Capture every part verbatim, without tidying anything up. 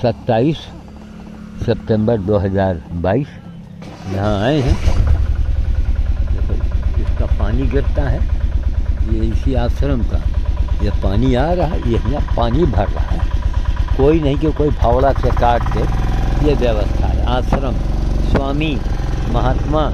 सत्ताईस सितंबर दो हज़ार बाईस यहाँ आए हैं। देखो इसका पानी गिरता है, ये इसी आश्रम का ये पानी आ रहा है, ये यहाँ पानी भर रहा है। कोई नहीं कि कोई फावड़ा से काट दे, ये व्यवस्था है। आश्रम स्वामी महात्मा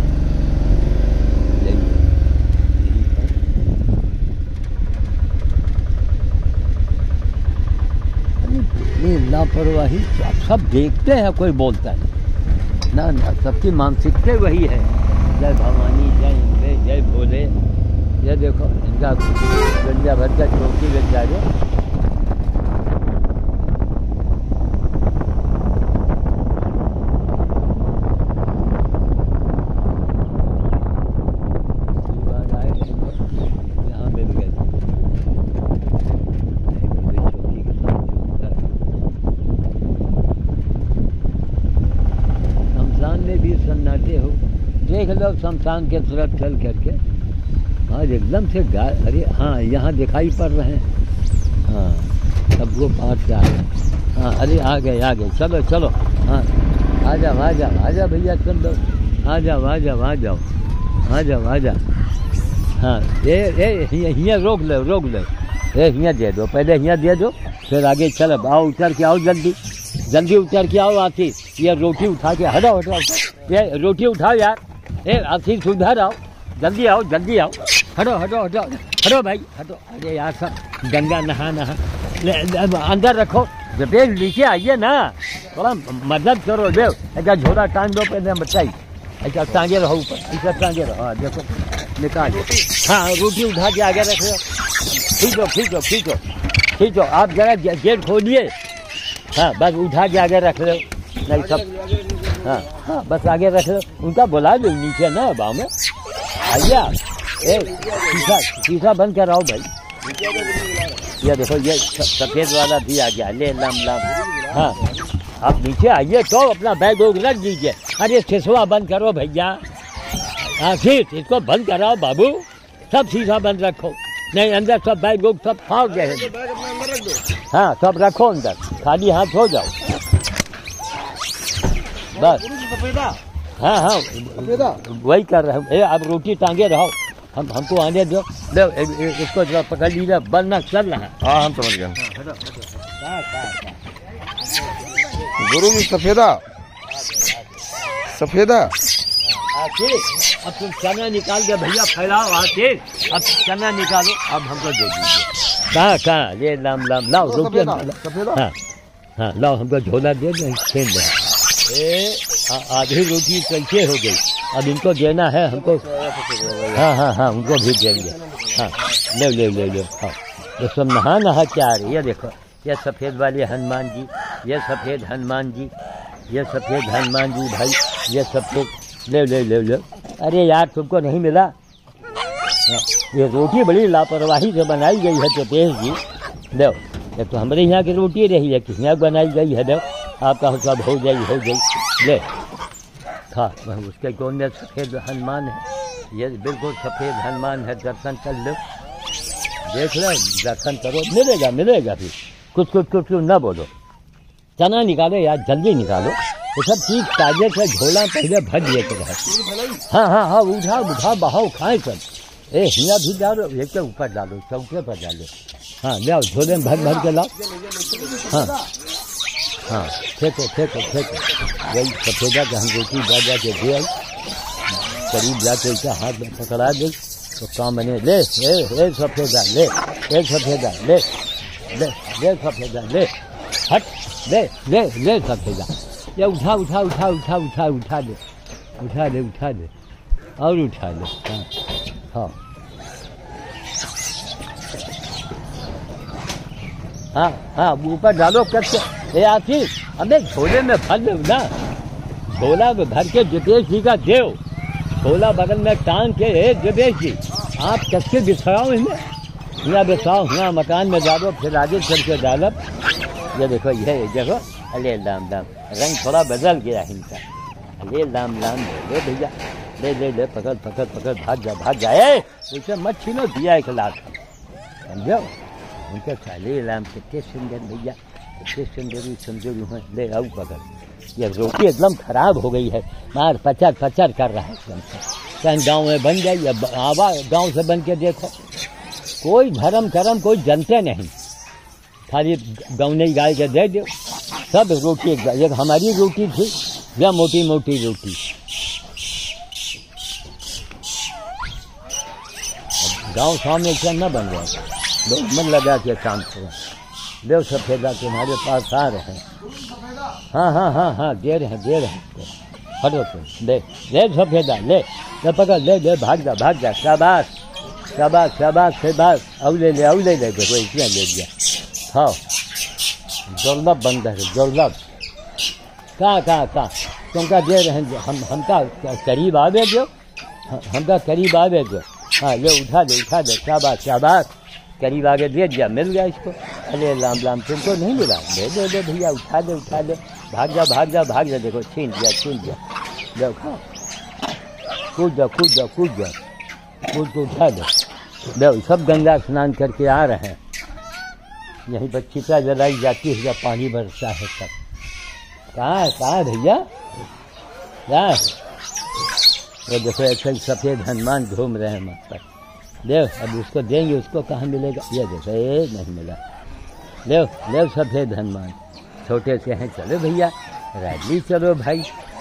लापरवाही आप सब देखते हैं, कोई बोलता नहीं ना ना, सबकी मानसिकता वही है। जय भवानी, जय इंद्र, जय भोले। ये देखो इनका गंजा भर का चौकी बेचारे यहाँ मिल गए। में भी सन्नाटे हो, देख लो शमशान के तरफ चल करके। आज एकदम से गा अरे हाँ यहाँ दिखाई पड़ रहे हैं। हाँ सब वो पास आ गए। हाँ अरे आ गए आ गए, चलो चलो। हाँ आ जाओ आ जाओ आ जाओ भैया, चल दो, आ जाओ आ जाओ आ जाओ आ जाओ आ जाओ। हाँ ये ये यहाँ रोक लो रोक लो, ये यहाँ दे दो, पहले यहाँ दे दो फिर आगे चलो। आओ उतर के आओ, जल्दी जल्दी उतर के आओ। आशीष ये रोटी उठा के हटाओ हटाओ, ये रोटी उठाओ यार। ए आशीष सुधर आओ, जल्दी आओ जल्दी आओ, हटो हटो हटो हटो भाई हटो। अरे यार सब गंगा नहा नहा अंदर रखो, जपेश नीचे आइए ना, थोड़ा मदद करो। देव ऐसा झोला टांग दो पहले बताइए, ऐसा टांगे रहो ऊपर, ऐसा टांगे रहो। हाँ देखो निकाल, हाँ रोटी उठा के आगे रख लो। खींचो खींचो खींचो खींचो, आप जरा गेट खोलिए। हाँ बस उठा के आगे रख लो, नहीं सब हाँ हाँ बस आगे रख लो। उनका बुला दो नीचे ना बाव में, आइए। ए शीशा शीशा बंद कराओ भाई। ये देखो ये सफेद वाला भी आ गया, ले लाम लाम। हाँ आप नीचे आइए तो अपना बैग वैग रख दीजिए। अरे शीशा बंद करो भैया, आशीष इसको बंद कराओ बाबू, सब शीशा बंद रखो। नहीं अंदर सब बैग वैग सब फाड़ गए। हाँ सब रखो अंदर, खाली हाथ हो जाओ बस। हाँ हाँ वही कर रहे हैं। अब रोटी टांगे रहो, हम हमको आने दो। ले इसको जरा पकड़ लीजिए, बनना चल रहा है। हाँ हम समझ गए गुरु जी। सफेदा सफेदा अब तुम चना निकाल के भैया फैलाओ। आशीष अब चना निकालो, अब हमको दे दीजिए। कहाँ कहाँ ये लाम लाम लाओ रोटी। हाँ हाँ लाओ हमको झोला दे दो, छीन दो। ए आधी रोटी कैसे हो गई, अब इनको देना है हमको। हाँ हाँ हाँ उनको भी देंगे। हाँ ले ले ले ले। हाँ ये सब नहा नहा के आ रही है। देखो ये सफ़ेद वाले हनुमान जी, ये सफ़ेद हनुमान जी, ये सफ़ेद हनुमान जी भाई, ये सफ़ेद। ले ले ले ले। अरे यार तुमको नहीं मिला। ये रोटी बड़ी लापरवाही से बनाई गई है चपेश जी। दो ये तो हमारे यहाँ की रोटी रही है, किस यहाँ बनाई गई है। दो आपका सब हो जाए हो जाए। ले खा। उसके कौन में सफ़ेद हनुमान है, ये बिल्कुल सफ़ेद हनुमान है। दर्शन कर लो, देख लो, दर्शन करो, मिलेगा मिलेगा। फिर कुछ कुछ कुछ न बोलो। चना निकालो यार, जल्दी निकालो। ये सब चीज ताजे से झोला पहले भर लेते रहे। हाँ हाँ हाँ उठा उठा बहाओ, खाए सब। ए हिया भी डालो, एक के ऊपर डालो, चौके पर डालो। हाँ ले आओ, झोले में भर भर के लाओ। हाँ हाँ फेंको फेंको फेंको। वही सफेदा के हम रोटी जा जा के दे आई, करीब जाके ऐसा हाथ में पकड़ा दे तो काम मैंने। ले ए सफेदा ले, ए सफेदा ले ले ले सफेदा ले, हट ले ले ले सफेदा। ये उठा उठा उठा उठा उठा उठा दे, उठा दे उठा दे और उठा दे। हाँ हाँ हाँ हाँ ऊपर डालो कच्चे। ए आशीष अबे झोले में भर दो ना, झोला में भर के जपेश जी का देव, झोला बगल में टांग के। ए जपेश जी आप कच्चे बिछाओ, इन्हें यहाँ बिछाओ, यहाँ मकान में डालो, फिर आगे चल के डालो। ये देखो ये देखो, अले लाम लाम, रंग थोड़ा बदल गया इनका। अले लाम लाम ले भैया, ले ले ले पकड़ पकड़ पकड़, भाग जा भाग जाए। उसे मत छीनो, दिया एक लाख समझो। उनके चाले लाम कितने सुंदर भैया, कितने सुंदरी सुंदरी हैं, ले आओ पकड़। ये रोटी एकदम खराब हो गई है, मार पचर पचर कर रहा है एकदम से। कहीं गाँव में बन जाए, आवा गाँव से बन के देखो, कोई धर्म करम कोई जनते नहीं, खाली गौने गाय के दे दो सब रोटी। एक हमारी रोटी थी या मोटी मोटी रोटी, गाँव शाम में क्या न बन जाए, लोग मन लगा के काम करें। देव सफेदा तुम्हारे पास आ रहे हैं, हाँ हाँ हाँ हाँ दे रहे हैं दे रहे हैं, हटो तुम, ले ले सफेदा ले, ले पकड़ ले ले, भाग जा भाग जा, शाबाश शाबाश शाबाश शाबाश, अब ले ले अब ले ले, देखो इसने ले लिया, खाओ। दुर्लभ बंदर है दुर्लभ, कहाँ कहाँ कहाँ तुमका दे रहे हैं, हम हमका करीब आवे दो, हमका करीब आवे दो, हाँ ले उठा दे उठा दे, शाबाश शाबाश, करीब आगे दे दिया, मिल गया इसको। अरे लाम लाम तुमको नहीं मिला, दे दे दे भैया, उठा दे उठा दे, भाग जा भाग जा भाग जा, देखो छीन दिया छीन दिया, देखो कूद जा कूद जा कूद जा, कूद को उठा दे। देखो सब गंगा स्नान करके आ रहे हैं, यहीं पर चिता जलाई जाती है जब पानी बरसता है सब। कहाँ है कहाँ है भैया, कहाँ है वो, देखो ऐसे सफ़ेद हनुमान घूम रहे हैं मत पर। देव अब उसको देंगे, उसको कहाँ मिलेगा, ये देखो ये नहीं मिला, ले ले सफ़ेद हनुमान, छोटे से हैं, चलो भैया रैली चलो भाई,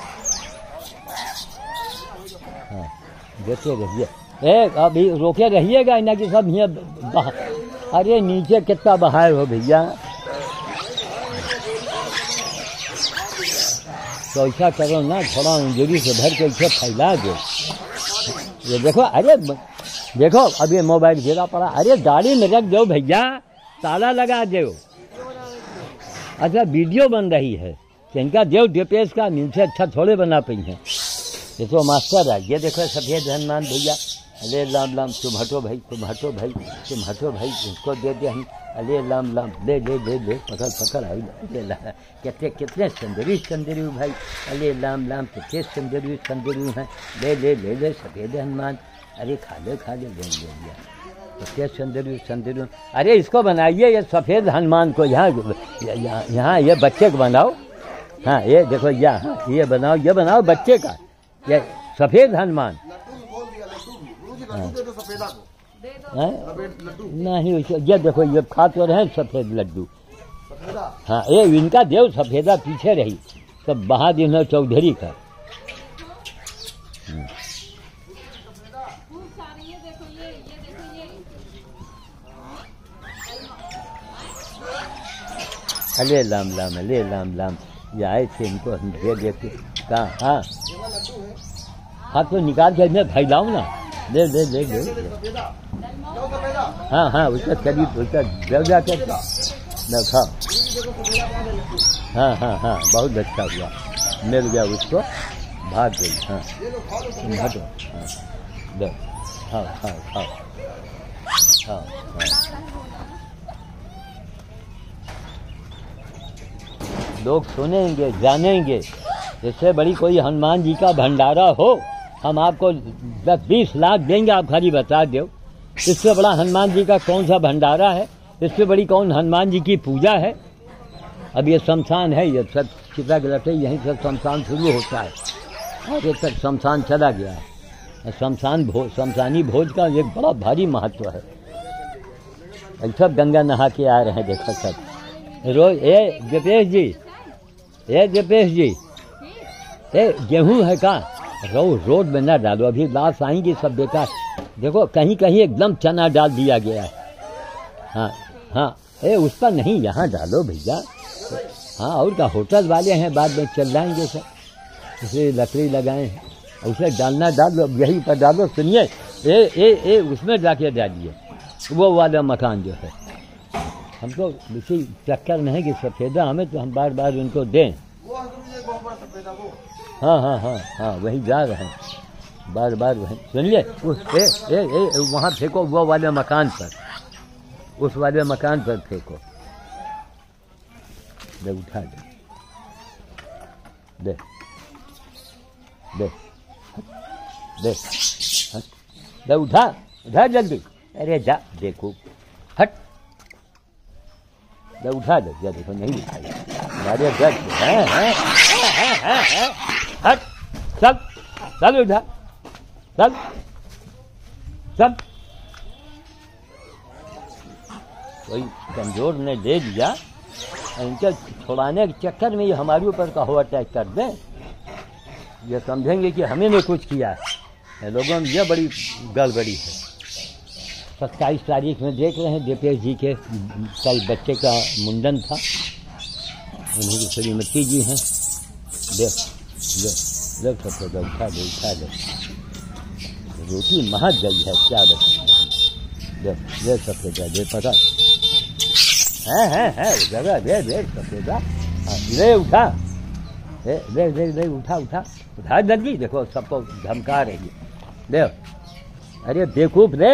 हाँ देते रहिए, एक अभी रोके रहिएगा ना कि सब यहाँ, अरे नीचे कितना बहार हो भैया, तो ऐसा करो ना, थोड़ा अंजलि से भर के इसे फैला दो। ये देखो, अरे देखो अब ये मोबाइल गिरा पड़ा, अरे गाड़ी में रख दो भैया, ताला लगा दो। अच्छा वीडियो बन रही है, तो इनका देव डिपेश का नीचे अच्छा थोड़े बना पाई हैं, ये तो मास्टर है। ये देखो सफ़ेद हनुमान भैया, अरे लाम लाम तुम हटो भाई तुम हटो भाई तुम हटो भाई, इसको दे दे हम, अरे लाम लाम ले ले ले ले, पकड़ पकड़ आई ले ला, कितने कितने सुंदरी सुंदरी भाई, अरे लाम लाम कितने सुंदरी सुंदरी हैं, ले ले ले ले सफ़ेद हनुमान, अरे खा ले खा ले ले लिया, कितने सुंदरी सुंदरी, अरे इसको बनाइए ये सफ़ेद हनुमान को, यहाँ यहाँ ये बच्चे को बनाओ, हाँ ये देखो यहाँ ये बनाओ, ये बनाओ बच्चे का, ये सफ़ेद हनुमान, हाँ नहीं ये देखो ये खा तो रहे सफ़ेद लड्डू, हाँ ये इनका देव सफ़ेदा पीछे रही, सब बहादुर चौधरी का। अले लाम लाम अले लाम लाम, ये आए थे इनको हम दे देते, कहाँ हाँ हाँ तो निकाल के मैं फैलाऊँ ना, ले ले ले ले, हाँ हाँ उसका करीब उसका जल जाके देखा, हाँ हाँ हाँ बहुत अच्छा हुआ, मिल गया उसको, भाग गई, हाँ तुम हटो, हाँ दे, हाँ हाँ हाँ हाँ हाँ। लोग सुनेंगे जानेंगे, इससे बड़ी कोई हनुमान जी का भंडारा हो, हम आपको दस बीस लाख देंगे, आप खाली बता दो, इससे बड़ा हनुमान जी का कौन सा भंडारा है, इससे बड़ी कौन हनुमान जी की पूजा है। अब ये शमशान है, ये सब चिता गलत है, यहीं से शमशान शुरू होता है, आगे तक शमशान चला गया है। शमशान भोज शमशानी भोज का एक बड़ा भारी महत्व है। सब गंगा नहा के आ रहे हैं, देखो सब रोज। ए जपेश जी, ए जपेश जी, ए गेहूं है का, रो रोड में ना डालो, अभी लाश आएंगी सब बेकार। देखो कहीं कहीं एकदम चना डाल दिया गया है, हाँ हाँ, ए उस पर नहीं, यहाँ डालो भैया, हाँ और क्या, होटल वाले हैं बाद में चल जाएंगे सर, इसे लकड़ी लगाए हैं, उसे डालना डाल दो, यहीं पर डालो। सुनिए, ए ए ए उसमें जाके डालिए, वो वाला मकान जो है, हमको इसी चक्कर में है कि सफ़ेदा हमें, तो हम बार बार उनको दें। हाँ हाँ हाँ हाँ वहीं जा रहे हैं, बार बार वहीं। सुनिए, उस ए ए ए वहाँ फेंको, वो वाले मकान पर, उस वाले मकान पर फेंको, दे उठा दे दे दे दे दे उठा उठा जल्दी, अरे जा, देखो हट, ले उठा दे, या देखो नहीं उठाई, अरे जज हैं हैं हैं हैं हैं, हट, चल चल उठा, चल चल। कोई कमजोर ने दे दिया, इनके छुड़ाने के चक्कर में ये हमारे ऊपर का हो अटैक कर दें, ये समझेंगे कि हमें ने कुछ किया है। लोगों में ये बड़ी गड़बड़ी है। सत्ताईस तारीख में देख रहे हैं दीपेश जी के कल बच्चे का मुंडन था, उन्हीं की श्रीमती जी हैं। देख देख देख सकते दे उठा दे उठा दे, रोटी महक गई है क्या देख देख देख सकते दे दे पता है है है जगह दे दे सकते दा ले उठा दे दे दे दे उठा उठा उठा जल्दी, देखो सबको धमका रही है। देख अरे बेवकूफ दे,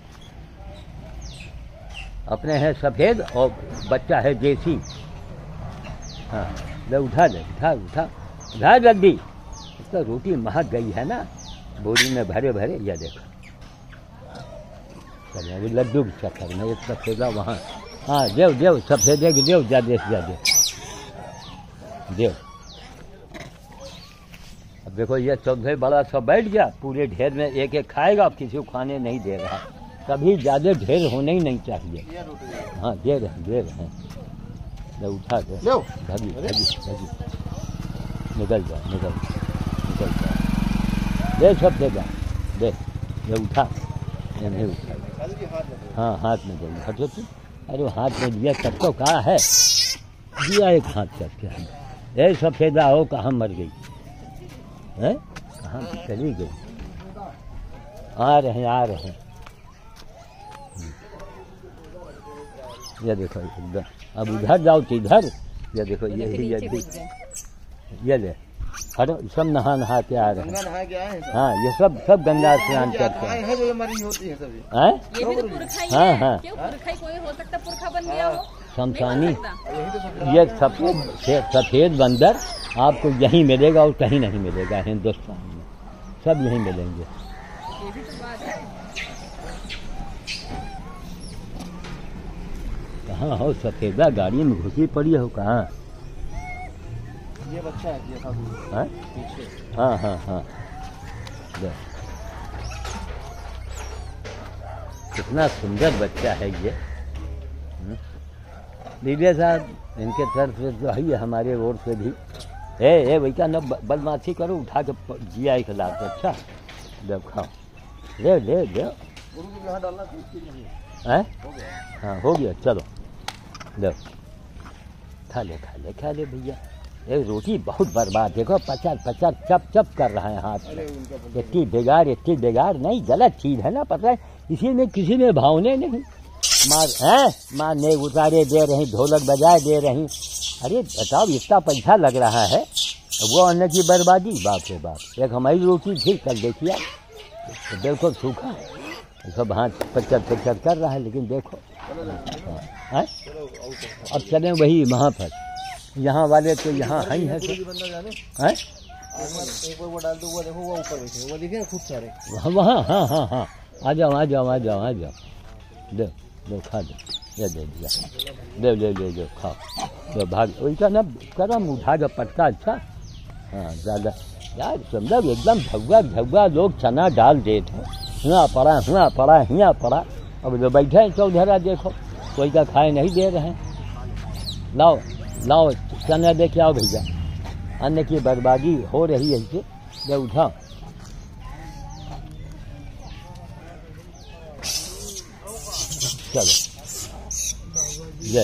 अपने हैं सफ़ेद और बच्चा है देसी। हाँ ले उठा दे उठा उठा उठा जल्दी, तो रोटी महक गई है ना बोरी में भरे भरे। यह देखो चलिए लड्डू के चक्कर में एक सफ़ेदा वहाँ, हाँ देव देव सफ़ेदे के देव जा देश जा दे देव। अब देखो ये चौधरी बड़ा सब बैठ गया पूरे ढेर में, एक एक खाएगा, अब किसी को खाने नहीं दे रहा। कभी ज़्यादा ढेर होने ही नहीं चाहिए। हाँ दे रहे दे रहे हैं, ले उठा दे भागी भागी भागी, निकल जा निकल निकल जा, दे सब देगा दे, ये उठा ये नहीं उठा। हाँ हाथ में दे, हटो तुम, अरे वो हाथ में दिया तब तो कहा है, दिया एक हाथ करके। ये सफ़ेदा हो कहाँ मर गई है, कहाँ चली गई। आ रहे हैं आ रहे हैं, ये देखो इधर, अब उधर जाओ तो इधर, ये देखो ये ये ये ले हटो, सब नहा नहा के आ रहे हैं। हाँ ये सब सब गंगा स्नान करते हैं। हाँ हाँ शमशानी, ये सफेद सफेद बंदर आपको यहीं मिलेगा और कहीं नहीं मिलेगा हिंदुस्तान में, सब यहीं मिलेंगे। कहाँ हो सफेदा, गाड़ी में घुसी पड़ी हो कहाँ? ये बच्चा है ये हाँ हाँ हाँ हाँ, कितना सुंदर बच्चा है ये। लीजिए साहब, इनके तरफ से तो है हमारे ओर से भी। ए ए भैया न बदमाशी करो, उठा के जिया एक लाख। अच्छा जब खाओ, ले ले ले, हैं? हाँ हो गया, चलो लो खा ले खा ले खा ले भैया। ये रोटी बहुत बर्बाद, देखो पचास पचास चप चप कर रहा है हाथ में। इतनी बेगार इतनी बेगार नहीं, गलत चीज़ है ना, पता है इसी में किसी में भावने नहीं। मार हैं मारने उतारे दे रही, ढोलक बजाए दे रही। अरे बताओ इतना पैसा लग रहा है, वो अन्न की बर्बादी, बाप रे बाप। एक हमारी रोटी फिर कर देखिए, तो देखो सूखा सब हाथ पचर पचर कर रहा है, लेकिन देखो है। अब चलें वही वहाँ पर, यहाँ वाले तो यहाँ है है वहाँ। हाँ हाँ हाँ आ जाओ आ जाओ आ जाओ आ जाओ, दे दो खा दो, ये दे दिया, दे दे दे दो खाओ, तो भाग वैसा ना करम उठा के पटका। अच्छा हाँ ज़्यादा यार समझा, एकदम झुआ झुआ लोग चना डाल देते हैं, हुआ पड़ा हुआ पड़ा हिया पड़ा। अब जो बैठे हैं चौधरा देखो, कोई का खाए नहीं दे रहे हैं। लाओ लाओ चना दे के आओ भैया, अन्न की बर्बादी हो रही है इसे, दे उठाओ। चलो जय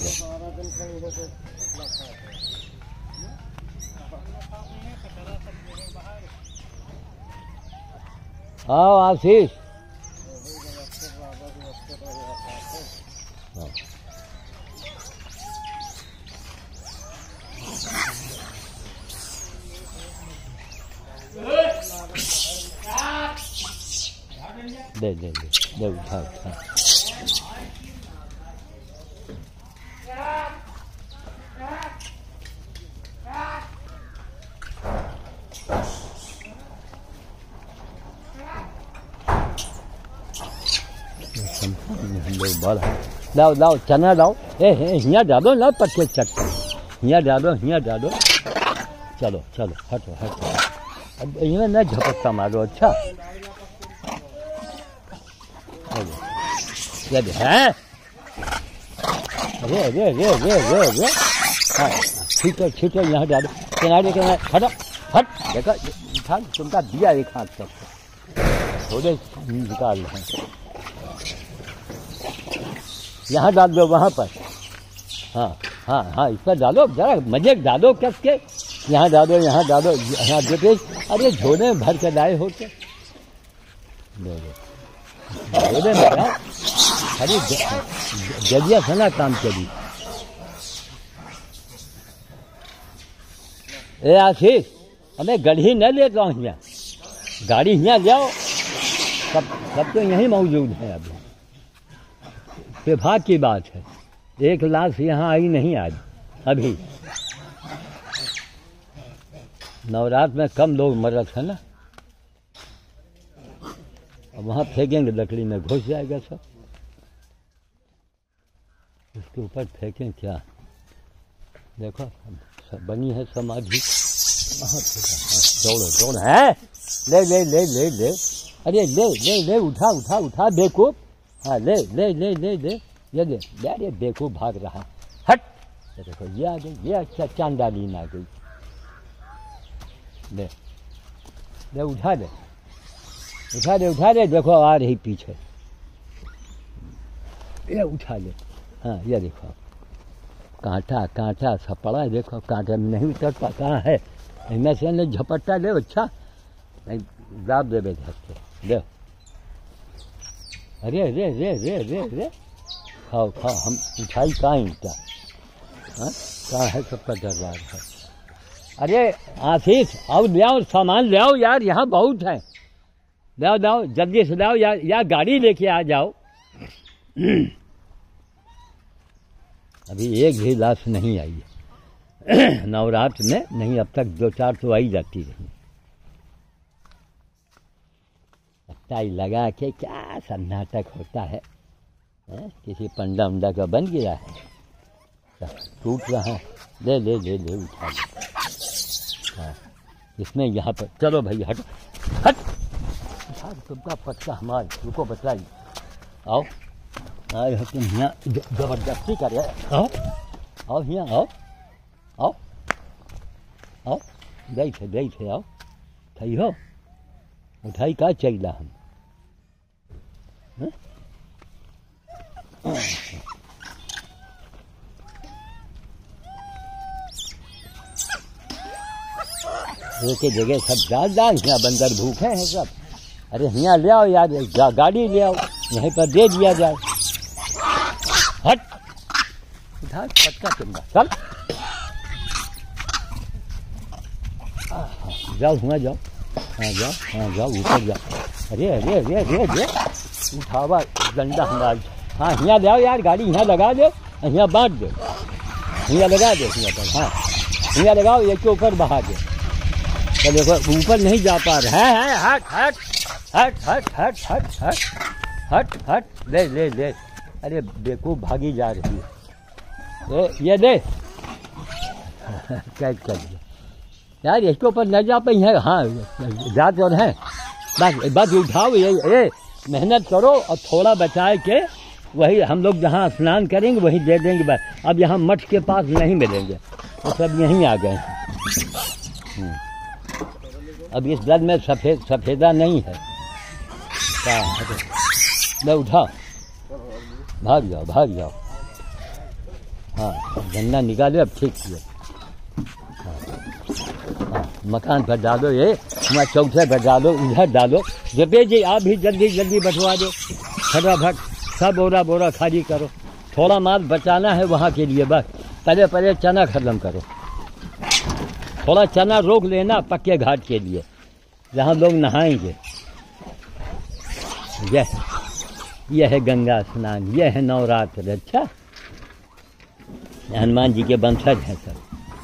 आओ आशीष। दे दे दे दे उठा उठा। हम लोग बड़ा लाओ लाओ चना लाओ, ए हियाँ डालो ना पत्ते चटके, हियाँ डालो हियाँ डालो, चलो चलो हटो हटो, अब इन्हें न झपट्टा मारो। अच्छा ये है, अरे अरे अरे अरे अरे अरे, हाँ ठीक है ठीक है, यहाँ डालो किनारे किनारे, हटो हट, देखा उठा तुमका दिया एक हाथ तक थोड़े निकाल रहे हैं, यहाँ डाल दो वहाँ पर, हाँ हाँ हाँ इस पर डालो जरा मजे डालो कस के, यहाँ डालो यहाँ डालो यहाँ देते, अरे झोले में भर के लाए होते झोले में, अरे जजिया सना काम चली। ए आशीष, हमें गढ़ी न ले जाओ, यहाँ गाड़ी यहाँ ले आओ, सब सब तो यहीं मौजूद है। अभी विभाग की बात है, एक लाश यहाँ आई नहीं आज अभी, नवरात्र में कम लोग मरत है ना, अब वहाँ फेंकेंगे लकड़ी में घुस जाएगा सब, उसके ऊपर फेंकें क्या, देखो सब बनी है समाधि, दौड़ो दौड़ है, ले ले ले ले ले, अरे ले ले ले उठा उठा उठा बेवकूफ, हाँ ले ले ले ले ले ये ले, अरे बेवकूफ भाग रहा, हट, देखो ये आ गई, ये अच्छा चांदालीन आ गई, ले ले उठा दे उठा दे उठा दे, देखो आ रही पीछे, ये उठा ले, हाँ ये देखो कांटा कांटा सा पड़ा है, देखो कांटे में नहीं उतरता, कहाँ है, इनमें से ने झपट्टा ले, अच्छा नहीं दाब दे बे धक्के ले, अरे रे रे रे रे रे, खाओ खाओ, हम उठाई कहाँ ईंटा, हाँ कहाँ है, सबका दरबार है। अरे आशीष अब ले आओ सामान, ले आओ यार, यहाँ बहुत है, ले आओ लाओ जल्दी से लाओ यार, या गाड़ी लेके आ जाओ। अभी एक भी लाश नहीं आई है नवरात्र में, नहीं अब तक दो चार तो आई जाती रही, टाई लगा के क्या सब नाटक होता है, है? किसी पंडा उंडा का बन गया है, टूट रहा है, ले ले ले ले उठा ले, हाँ इसमें यहाँ पर चलो भाई हट हट, तुमका पत्ता हमारे, रुको बतलाई, आओ आए हो तुम यहाँ जबरदस्ती कर रहे, आओ आओ यहाँ आओ आओ आओ, गई थे गई थे, आओ थी हो, उठाई का चैला हम, एक जगह सब डाल डाल, यहाँ बंदर भूखे हैं सब, अरे यहाँ ले आओ यार, गा, गाड़ी ले आओ, यहीं पर दे दिया जाए, हट उठा पटका चंगा, चल जाओ हुआ जाओ, हाँ जाओ हाँ जाओ ऊपर जाओ, अरे अरे अरे अरे अरे उठावा डंडा हमारा, हाँ यहाँ ले आओ यार, गाड़ी यहाँ लगा दो, यहाँ बांट दो, यहाँ लगा दो, यहाँ पर हाँ यहाँ लगाओ, एक के ऊपर बहा दो, तो देखो ऊपर नहीं जा पा रहा है, हट हट हट हट हट हट हट हट हट, ले ले ले, अरे बेवकूफ भागी जा रही है, ए, ये दे कैद कर दिया यार, इसके ऊपर न जा पाई है, हाँ जात और है, बस बस उठाओ, ये ए, मेहनत करो और थोड़ा बचाए के, वही हम लोग जहाँ स्नान करेंगे वहीं दे देंगे बस, अब यहाँ मठ के पास नहीं मिलेंगे, तो सब यहीं आ गए हैं, अब इस दल में सफेद सफेदा नहीं है, ले उठाओ, भाग जाओ भाग जाओ, हाँ गन्ना निकालो, अब ठीक किया, हाँ, हाँ मकान पर डालो, ये हमारे चौथे पर डालो, इधर डालो, जबे जी आप भी जल्दी जल्दी बंटवा दो, फटाफट सब बोरा बोरा खाली करो, थोड़ा माल बचाना है वहाँ के लिए, बस पहले पहले चना खत्म करो, थोड़ा चना रोक लेना पक्के घाट के लिए, जहाँ लोग नहाएंगे, यह यह है गंगा स्नान, यह है नवरात्र, अच्छा हनुमान जी के वंशज हैं सब,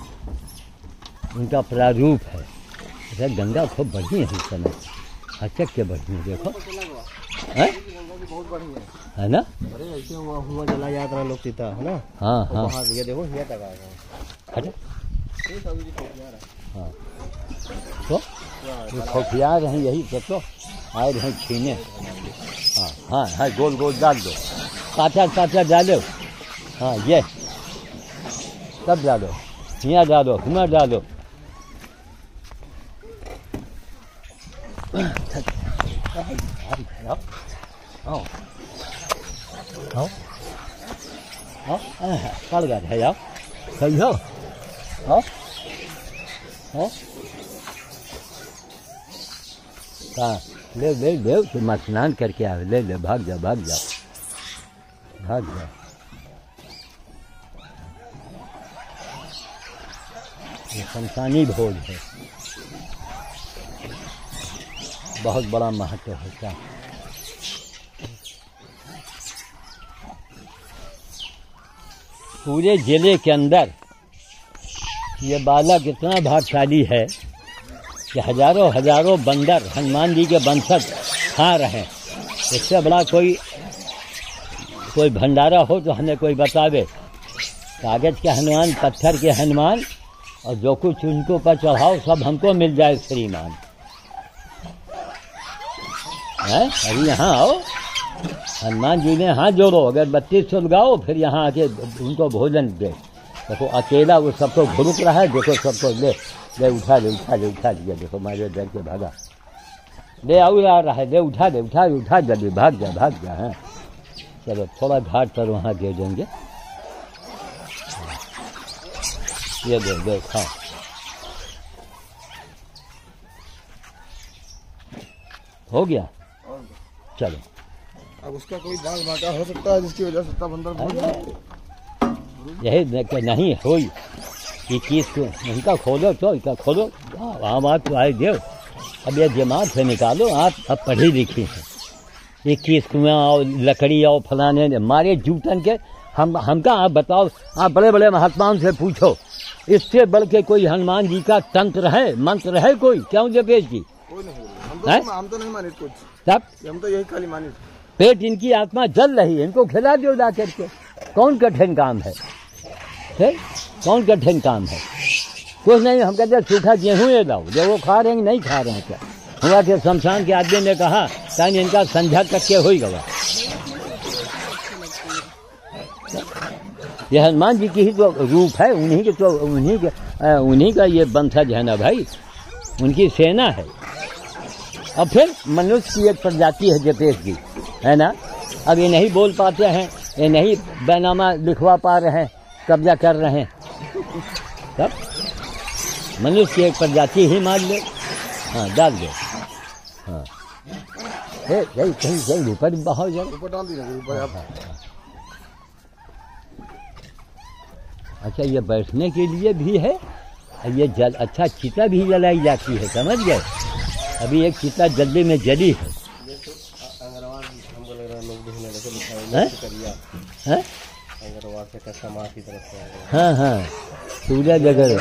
उनका प्रारूप है, अच्छा गंगा खूब बढ़ी है इस समय, हचक के बढ़ी है, देखो है बहुत बढ़िया है। है ना। अरे ऐसे हुआ हुआ जला याद रहा लोग सीता है ना। हाँ हाँ हाँ ये देखो ये तक आ गया। हटे ये सब जी खोखिया रहा। हाँ तो ये खोखिया रहे यही सब तो आए रहे छीने। हाँ हाँ हाँ गोल गोल डाल दो, काटा काटा डालो। हाँ ये सब डालो, यहाँ डालो, यहाँ डालो। आओ आओ आओ पड़ गया है यार, सही हो। आओ आओ कहाँ ले ले ले तुम स्नान करके आओ, ले ले भाग जाओ भाग जाओ भाग जाओ। ये शमशानी भोज है, बहुत बड़ा महत्व होता है। पूरे जिले के अंदर ये बालक इतना भाग्यशाली है कि हजारों हजारों बंदर हनुमान जी के वंशज खा रहे हैं। इससे बड़ा कोई कोई भंडारा हो तो हमें कोई बतावे। कागज के हनुमान, पत्थर के हनुमान, और जो कुछ उनको पर चढ़ाओ सब हमको मिल जाए श्रीमान। है अभी यहाँ आओ, हनुमान जी ने हाथ जोड़ो, अगर बत्तीस सौ लगाओ, फिर यहाँ आके उनको भोजन दे। देखो अकेला वो सबको घुरुक रहा है, देखो सबको ले ले उठा ले उठा ले उठा लिया। देखो मारे डर के भागा, ले आओ आ रहा है, ले उठा ले उठा उठा जल्दी भाग जा भाग जा। हाँ चलो थोड़ा घाट पर वहाँ दे देंगे, ये दे दे खाओ। हो गया चलो। अब उसका कोई बाल बांका हो सकता है जिसकी वजह से सब अंदर यही नहीं हो इक्कीस को इनका खोलो तो इनका खोलो। हाँ बात तो आए देव, अब ये दिमाग से निकालो, आप अब पढ़ी लिखी हैं। इक्कीस कुआं आओ, लकड़ी आओ, फलाने मारे जूटन के हम हमका आप बताओ। आप बड़े बड़े महात्माओं से पूछो, इससे बढ़ के कोई हनुमान जी का तंत्र है, मंत्र है कोई? क्यों जपेश जी? कोई नहीं, हम तो, हम तो नहीं माने कुछ, तब हम तो यही खाली माने। पेट इनकी आत्मा जल रही है, इनको खिला दो ला करके। कौन कठिन काम है, है? कौन कठिन काम है? कुछ नहीं। हम कहते सूखा गेहूं ये लाओ, जो वो खा रहे हैं नहीं खा रहे हैं क्या? हुआ कि शमशान के आदमी ने कहा ताकि इनका संध्या तक के हो ही गवा। ये हनुमान जी की ही तो रूप है, उन्हीं के तो उन्हीं के उन्हीं का ये वंशज है ना भाई, उनकी सेना है। और फिर मनुष्य की एक प्रजाति है जपेश जी, है ना। अब ये नहीं बोल पाते हैं, ये नहीं बैनामा लिखवा पा रहे हैं, कब्जा कर रहे हैं, तब मनुष्य की एक प्रजाति ही मान ले। हाँ डाल दो। हाँ कहीं कहीं कहीं ऊपर बहुत जल ऊपर डाल दीजिए ऊपर आप। अच्छा ये बैठने के लिए भी है, ये जल अच्छा चिता भी जलाई जाती है, समझ गए। अभी एक चिता जल्दी में जली है, हाँ हाँ सूर्य जगह,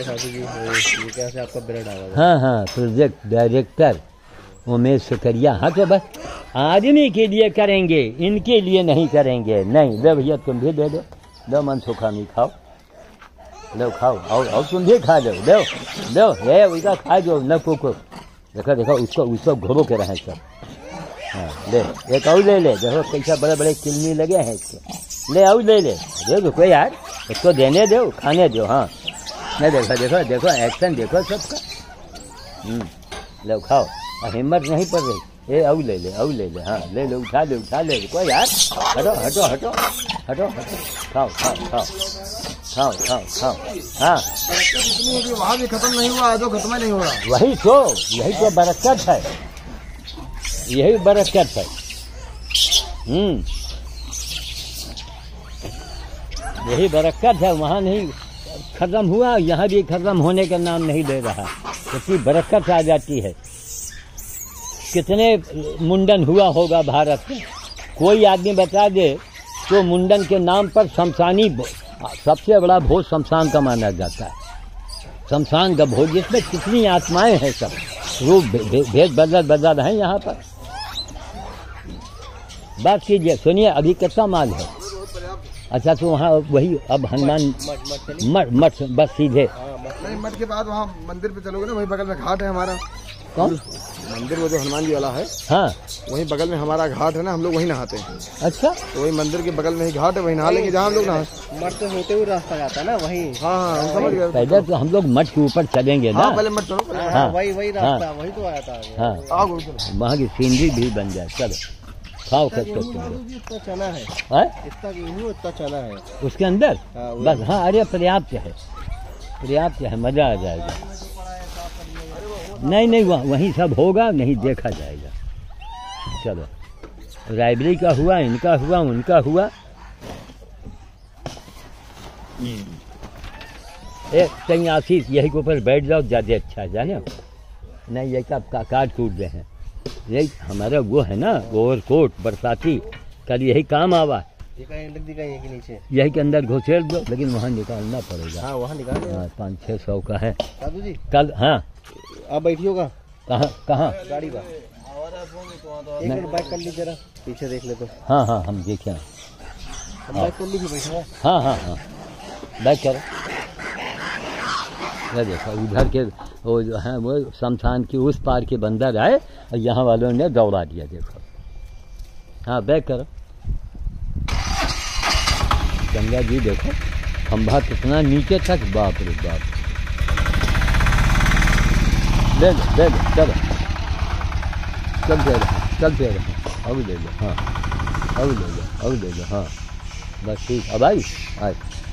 हाँ हाँ प्रोजेक्ट डायरेक्टर उमेश सुकरिया। हाँ तो बस आदमी के लिए करेंगे, इनके लिए नहीं करेंगे। नहीं दे भैया तुम भी दे दो, दो मन सुखामी खाओ, लो खाओ, और और तुम भी खा दो, दो दो ये उसका खा दो न कुको। देखो देखो उसको उसको घोड़ो के रहे सब। हाँ ले एक और ले ले, देखो कैसा बड़े बड़े किलनी लगे हैं इसके, ले आओ ले ले, देखो कोई यार इसको देने दो, खाने दो। हाँ नहीं देखो देखो देखो एक्शन देखो सबका। हम्म लो खाओ, और हिम्मत नहीं पड़ रही, ये आओ ले ले आओ ले ले। हाँ ले लो उठा ले उठा ले, कोई यार हटो हटो हटो हटो हटो, खाओ खाओ खाओ खाओ खाओ खाओ। हाँ वहाँ भी खत्म नहीं हुआ, जो खत्म नहीं हो रहा, वही तो यही तो बरकत है, यही बरकत है। हम्म यही बरकत है, वहाँ नहीं खत्म हुआ, यहाँ भी खत्म होने का नाम नहीं ले रहा, इतनी बरकत आ जाती है। कितने मुंडन हुआ होगा भारत में, कोई आदमी बता दे तो मुंडन के नाम पर शमशानी सबसे बड़ा भोज शमशान का माना जाता है। शमशान का भोज जिसमें कितनी आत्माएं हैं, सब रूप भेद बदल बदल हैं यहाँ पर। बात कीजिए, सुनिए, अभी कितना माल है? अच्छा, तो वहाँ वही अब हनुमान मठ मठ बस सीधे नहीं, मठ के बाद वहाँ मंदिर पे चलोगे ना, वही बगल में घाट है हमारा। कौन मंदिर वो जो हनुमान जी वाला है, हाँ, वही बगल में हमारा घाट है ना, हम लोग वहीं नहाते हैं। अच्छा, तो वही मंदिर के बगल में ही घाट है, वहीं नहा लेंगे जहाँ हम लोग नहा। मठ से होते हुए रास्ता जाता है ना, वहीं। हाँ हाँ, हम समझ गए। पहले तो हम लोग मठ के ऊपर चलेंगे ना। हाँ, पहले मठ चलो। हाँ, हाँ, वही वही रास्ता, वही तो आया था। हाँ, आओ चलो। वहाँ की सीनरी भी बन जाए। चलो खाओ खस खस इतना चना है, है इतना गेहूँ, इतना चना है उसके अंदर। हाँ, वही। बस, हाँ, अरे पर्याप्त है, पर्याप्त है, मजा आ जाएगा। नहीं नहीं, वह, वहीं सब होगा, नहीं देखा जाएगा। चलो, राइब्रेरी का हुआ, इनका हुआ, उनका हुआ। एक कहीं आशीष यही के ऊपर बैठ जाओ, ज़्यादा अच्छा है, जाने। नहीं, ये का का, काट कूट रहे हैं। यही हमारा वो है ना, ओवरकोट बरसाती, कल यही काम आवा। लग दिखा के नीचे, यही के अंदर घुसेड़ दो, लेकिन वहाँ निकालना पड़ेगा। हाँ, वहाँ निकाल। हाँ, पाँच छः सौ का है। साधु जी, कल, हाँ, आप बैठी होगा कहाँ कहाँ? गाड़ी का। एक मिनट बैक कर लीजिए, जरा पीछे देख ले तो। हाँ हाँ, हम देखें। हम बैक कर लीजिए, बैठा है। हाँ हाँ हाँ, बैक करो। ये देखो, उधर के वो जो है, वो शमशान की उस पार के बंदर आए और यहाँ वालों ने दौड़ा दिया। देखो, हाँ, बैक करो। गंगा जी देखो, खंभा कितना नीचे तक, बाप रे बाप। ले लो, ले लो, चलो, चलते रहो, चलते रहो। अब ले लो, हाँ, अब ले लो, अब ले लो, हाँ, बस ठीक। अब आई आई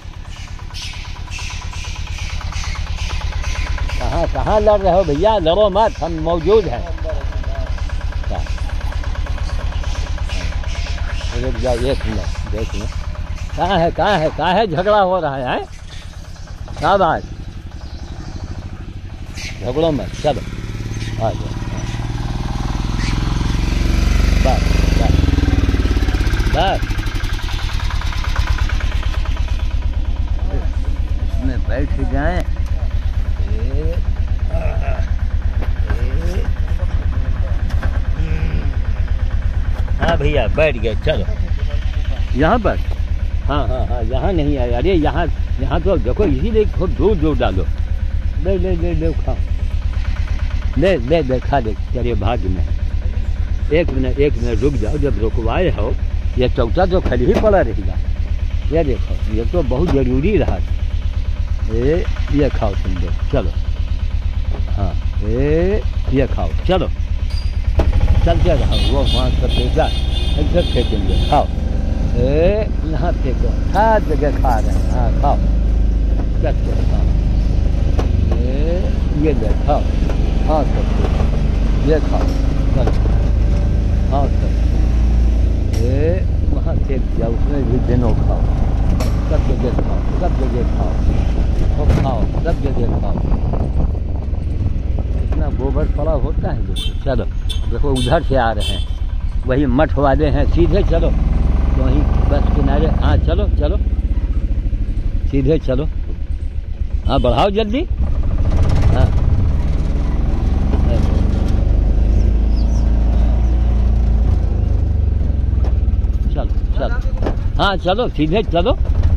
कहाँ कहाँ लड़ रहे हो भैया? लड़ो मत, हम मौजूद हैं। रुक जाओ एक मिनट, देख लो कहाँ है, कहाँ है, कहाँ है झगड़ा हो रहा है, हैं? क्या बात? झगड़ो मत, चलो आ जाओ। बस बस बस, इसमें बैठ जाएं। हाँ भैया, बैठ गए, चलो यहाँ पर। हाँ हाँ हाँ, यहाँ नहीं आया। अरे यहाँ यहाँ तो देखो, इसीलिए खूब दूर दूर डालो। ले ले ले ले खाओ, ले ले ले खा ले, तेरे भाग्य में। एक मिनट एक मिनट रुक जाओ, जब रुकवाए हो, ये चौथा तो खाली ही पड़ा रहेगा। ये देखो, ये तो बहुत ज़रूरी रहा। ए ये खाओ तुम लोग, चलो। हाँ, ए ये खाओ, चलो, चलते रहो। वो वहाँ सफेदा ऐसे फेंकेंगे, खाओ। ए यहाँ फेंको, हर जगह खा रहे हैं। हाँ, खाओ, चल के खाओ। ए ये ले खाओ, हाँ सब ये खाओ, चलो, हाँ सब। ए वहाँ फेंक जाओ, उसमें भी दिनों खाओ, सब जगह खाओ, सब जगह खाओ, वो खाओ, सब जगह खाओ। इतना गोबर पड़ा होता है। देखो, चलो देखो, उधर से आ रहे हैं, वही मठ वाले हैं। सीधे चलो, वहीं बस किनारे। हाँ, चलो चलो, सीधे चलो। हाँ, बढ़ाओ जल्दी। हाँ, चलो चलो, हाँ चलो, सीधे चलो।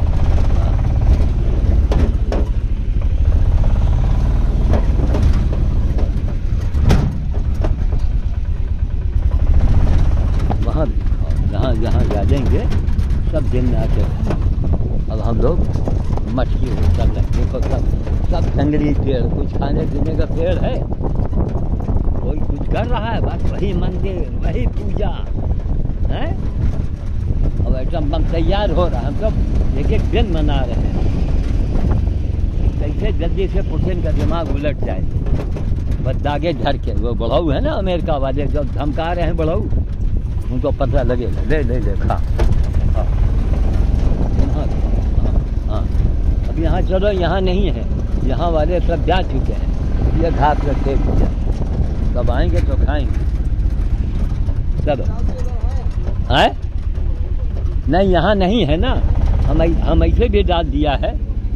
जहाँ जहाँ जाएंगे सब दिन में आते हैं। अब हम लोग मठ की ओर चल रहे हैं। देखो, सब सब जंगली पेड़, कुछ खाने पीने का पेड़ है, कोई कुछ कर रहा है, बस वही मंदिर, वही पूजा है। अब एकदम हम तैयार हो रहा है, हम सब एक एक दिन मना रहे हैं। कैसे जल्दी से पुतिन का दिमाग उलट जाए, बस दागे झड़ के। वो बढ़ाऊ है ना अमेरिका वाले, जो धमका रहे हैं बढ़ाऊ, उनको पता लगेगा। ले ले ले खा, हाँ हाँ। अब यहाँ चलो, यहाँ नहीं है, यहाँ वाले सब जा चुके हैं। ये घाट पर खेत दिया, कब आएंगे तो खाएंगे। चलो, है नहीं, यहाँ नहीं है ना, हम हम ऐसे भी डाल दिया है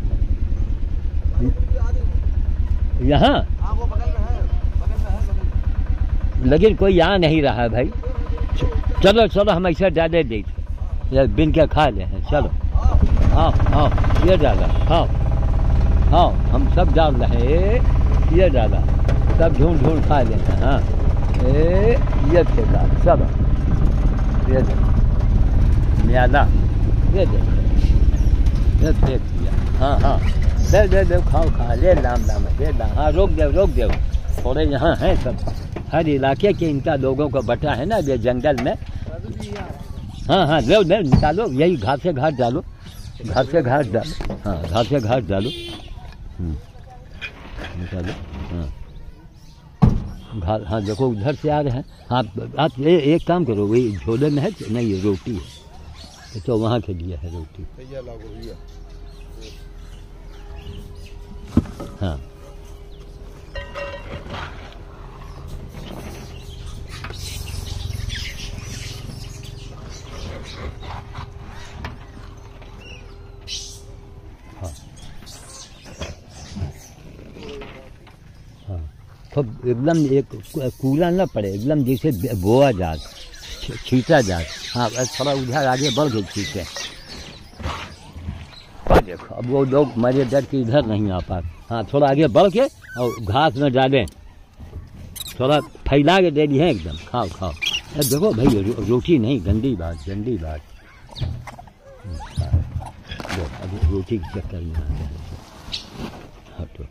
यहाँ, लेकिन कोई यहाँ नहीं रहा है भाई। चलो चलो हम ऐसे डाले दे ये बिन के खा ले हैं। चलो हाँ हाँ ये डाला हाँ हाँ हम सब डाल रहे हैं। ये डाला सब ढूंढ ढूंढ खा ले हैं। हाँ ए ये फेंका चलो ये दे म्याला ये दे ये फेंक दिया। हाँ हाँ दे दे दे खाओ खा ले लाम लाम दे लाम। हाँ रोक दे रोक दे थोड़े यहाँ हैं सब हर इलाके के इनका लोगों को बटा है ना ये जंगल में। हाँ हाँ ले ले निकालो यही घास से घास डालो घास से घास डालो। हाँ घास से घास डालो निकालो। हाँ घास हाँ देखो उधर से आ रहे हैं। आप आप ये एक काम करो वही झोले में है नहीं ये रोटी है तो वहाँ के लिए है रोटी। हाँ तो एकदम एक कूला ना पड़े एकदम जैसे बोआ जात छीटा जात। हाँ थोड़ा उधर आगे बढ़ गए छीटे। देखो अब वो लोग मरे डर के इधर नहीं आ पाते। हाँ थोड़ा आगे बढ़ के और घास में डालें थोड़ा फैला के दे दिए एकदम खाओ खाओ। देखो भाई रो, रोटी नहीं गंदी बात गंदी बात। अभी रोटी के चक्कर में आ गए। हटो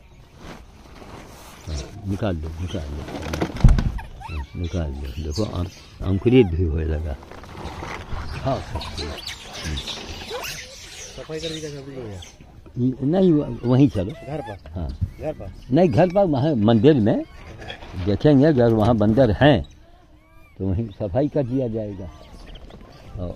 निकाल लो निकाल लो निकाल लो। देखो अंकुरित भी होने लगा। हाँ सफाई कर दी नहीं वहीं चलो घर पर। हाँ घर पर नहीं घर पर वहाँ मंदिर में देखेंगे अगर वहाँ बंदर हैं तो वहीं सफाई कर दिया जाएगा। और